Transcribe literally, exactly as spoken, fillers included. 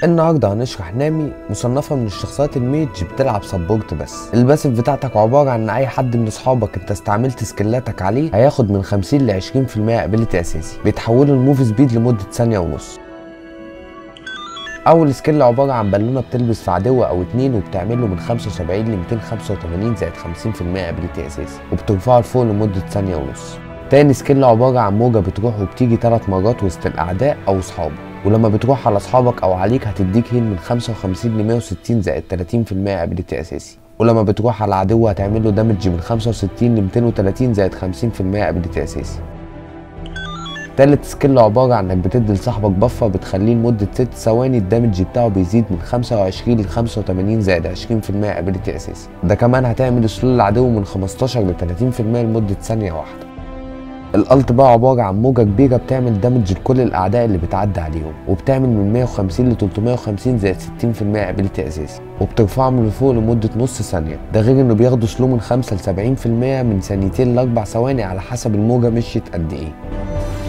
النهارده هنشرح نامي، مصنفه من الشخصيات الميج بتلعب سبورت بس. الباسف بتاعتك عباره عن ان اي حد من اصحابك انت استعملت سكيلاتك عليه هياخد من خمسين ل عشرين في المية ابيليتي اساسي، بيتحولوا الموف سبيد لمده ثانيه ونص. اول سكيل عباره عن بالونه بتلبس في عدو او اتنين وبتعمل له من خمسة وسبعين ل ميتين وخمسة وتمانين زائد خمسين في المية ابيليتي اساسي، وبترفعه لفوق لمده ثانيه ونص. تاني سكيل عباره عن موجه بتروح وبتيجي ثلاث مرات وسط الاعداء او اصحابك، ولما بتروح على اصحابك او عليك هتديك هيل من خمسة وخمسين ل مية وستين زائد تلاتين في المية ابيليتي اساسي، ولما بتروح على العدو هتعمل له دامج من خمسة وستين ل ميتين وتلاتين زائد خمسين في المية ابيليتي اساسي. تالت سكيل عباره عن انك بتدي لصاحبك بفه بتخليه لمده ست ثواني الدامج بتاعه بيزيد من خمسة وعشرين ل خمسة وتمانين زائد عشرين في المية ابيليتي اساسي. ده كمان هتعمل سلو للعدو من خمستاشر ل تلاتين في المية لمده ثانيه واحده. الالت بقى عباره عن موجه كبيره بتعمل دامج لكل الاعداء اللي بتعدي عليهم، وبتعمل من مية وخمسين ل تلتمية وخمسين زائد ستين في المية ابيليتي اساسي، وبترفعهم لفوق لمده نص ثانيه. ده غير انه بياخدوا سلو من خمسة ل سبعين في المية من ثانيتين ل اربع ثواني على حسب الموجه مشيت قد ايه.